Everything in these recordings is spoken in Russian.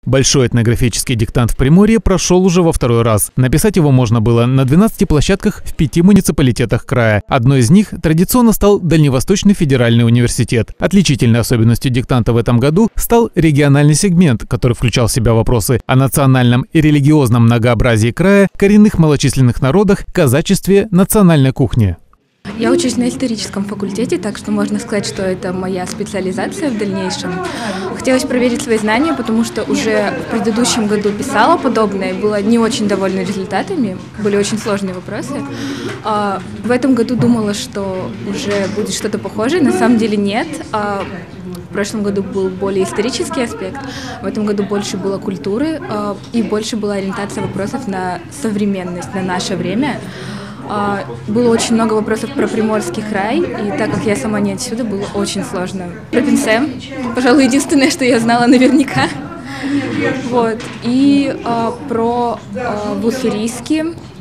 Большой этнографический диктант в Приморье прошел уже во второй раз. Написать его можно было на 12 площадках в 5 муниципалитетах края. Одной из них традиционно стал Дальневосточный федеральный университет. Отличительной особенностью диктанта в этом году стал региональный сегмент, который включал в себя вопросы о национальном и религиозном многообразии края, коренных малочисленных народах, казачестве, национальной кухне. Я учусь на историческом факультете, так что можно сказать, что это моя специализация в дальнейшем. Хотелось проверить свои знания, потому что уже в предыдущем году писала подобное, была не очень довольна результатами, были очень сложные вопросы. В этом году думала, что уже будет что-то похожее, на самом деле нет. В прошлом году был более исторический аспект, в этом году больше было культуры и больше была ориентация вопросов на современность, на наше время. Было очень много вопросов про Приморский край, и так как я сама не отсюда, было очень сложно. Про Пинсэ, пожалуй, единственное, что я знала наверняка. Вот. И про Уссурийский,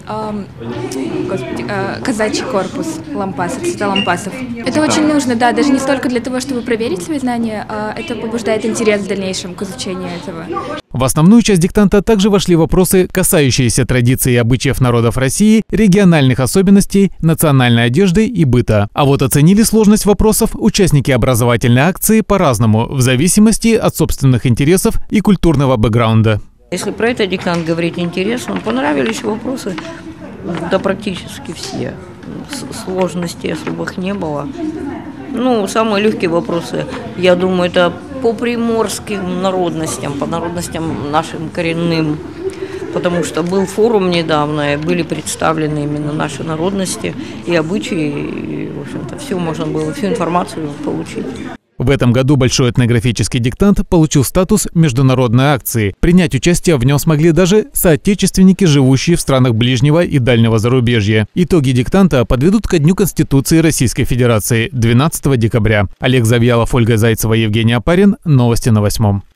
казачий корпус лампасов, цвета лампасов. Это очень нужно, да, даже не столько для того, чтобы проверить свои знания, это побуждает интерес в дальнейшем к изучению этого. В основную часть диктанта также вошли вопросы, касающиеся традиций и обычаев народов России, региональных особенностей, национальной одежды и быта. А вот оценили сложность вопросов участники образовательной акции по-разному, в зависимости от собственных интересов и культурного бэкграунда. Если про этот диктант говорить интересно, понравились вопросы, да практически все. Сложностей особых не было. Ну, самые легкие вопросы, я думаю, это по приморским народностям, по народностям нашим коренным. Потому что был форум недавно, и были представлены именно наши народности и обычаи, и, в общем-то, все можно было, всю информацию получить. В этом году Большой этнографический диктант получил статус международной акции. Принять участие в нем смогли даже соотечественники, живущие в странах ближнего и дальнего зарубежья. Итоги диктанта подведут ко Дню Конституции Российской Федерации 12 декабря. Олег Завьялов, Ольга Зайцева, Евгений Апарин. Новости на 8.